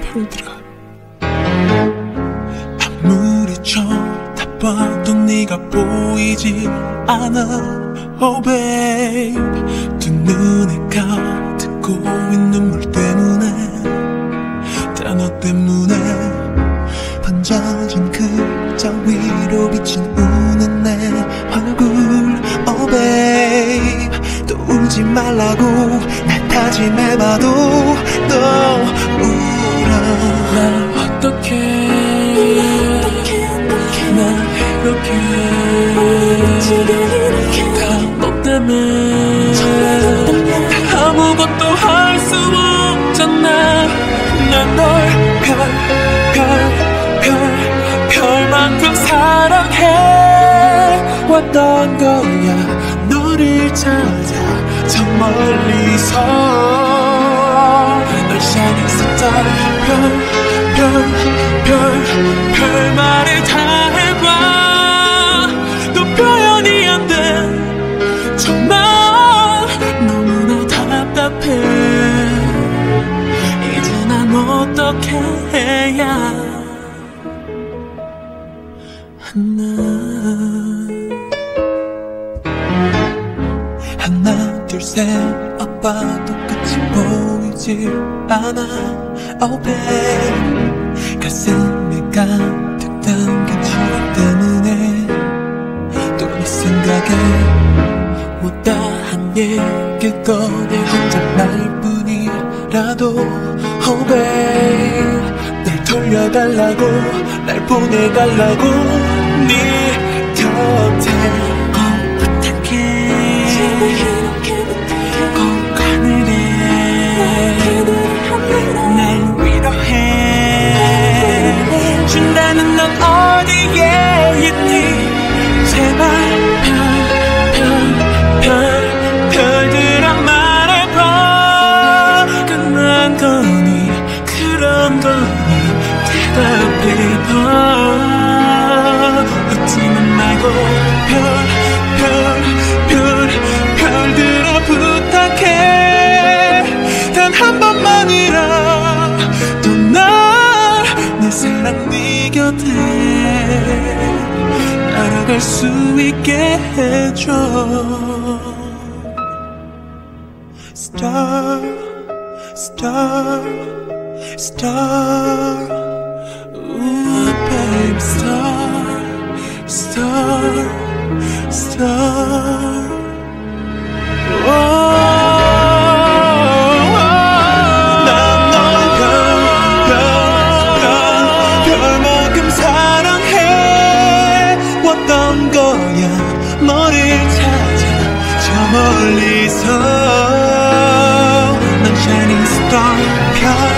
들어가. 아무리 쳐다봐도 네가 보이지 않아. Oh babe, 두 눈에 가득 고인 눈물 때문에, 다 너 때문에 번져진 글자 위로 비친 우는 내 얼굴. Oh babe, 또 울지 말라고 날 다짐해봐도 또 울어. 날 어떡해, 날 이렇게 다 너 때문에 아무것도 할 수 없잖아. 난 널 별만큼 사랑해 왔던 거야. 너를 찾아 저 멀리서 널 shining star. 별말을 다 해봐 또 표현이 안 돼. 정말 너무나 답답해. 이제 난 어떻게 해야 하나 둘 셋 아빠도 끝이 보이지 않아. Oh babe, 가슴에 가득 담긴 추억 때문에 또 네 생각에 못다한 얘길 꺼내 혼자 말 뿐이라도. Oh babe, 날 돌려달라고 날 보내달라고 네 곁에 꼭 부탁해. 꼭 하늘에 날 위로해 준다는 넌 어디에 있니. 제발 별들아 말해봐. 끝난 거니 그런 거니 대답해봐. 웃지만 말고 별들아 부탁해. 단 한 번만이라 또 날 내 사랑 네 곁에 날아갈 수 있게 해줘. Star, star, star. Ooh, baby, star, star, star. Oh. 너를 찾아 저 멀리서 난 shining star.